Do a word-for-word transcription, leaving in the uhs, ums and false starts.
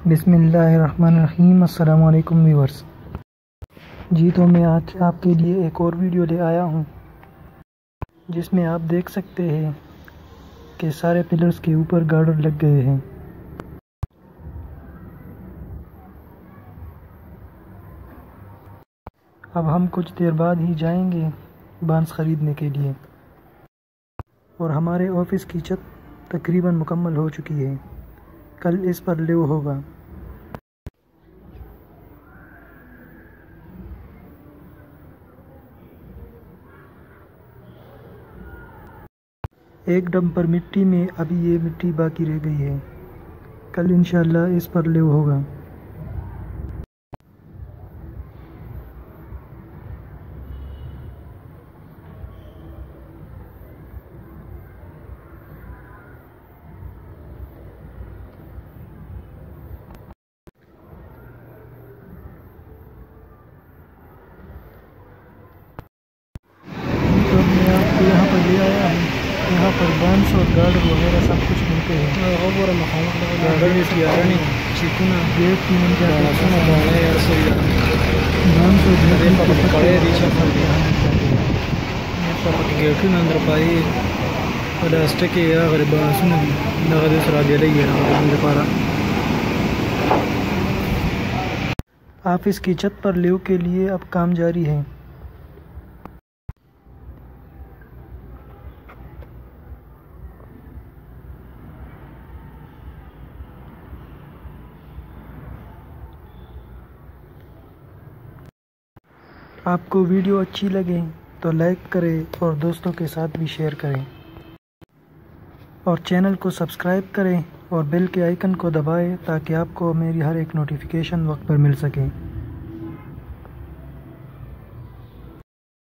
बिस्मिल्लाहिर्रहमानिर्रहीम। अस्सलाम वालेकुम व्यूअर्स। जी तो मैं आज आपके लिए एक और वीडियो ले आया हूँ जिसमें आप देख सकते हैं कि सारे पिलर्स के ऊपर गार्डर लग गए हैं। अब हम कुछ देर बाद ही जाएंगे बांस ख़रीदने के लिए और हमारे ऑफिस की छत तकरीबन मुकम्मल हो चुकी है। कल इस पर लिव होगा। एक डंपर मिट्टी में अभी ये मिट्टी बाकी रह गई है। कल इंशाल्लाह इस पर लिव होगा। तो मैं आपको यहाँ पर ले आया हूँ। यहाँ पर बांस और गार्डर वगैरह सब कुछ मिलते हैं। गेट की मिल जाती है। ऑफिस की छत पर लिव के लिए अब काम जारी है। आपको वीडियो अच्छी लगे तो लाइक करें और दोस्तों के साथ भी शेयर करें और चैनल को सब्सक्राइब करें और बेल के आइकन को दबाएं ताकि आपको मेरी हर एक नोटिफिकेशन वक्त पर मिल सके।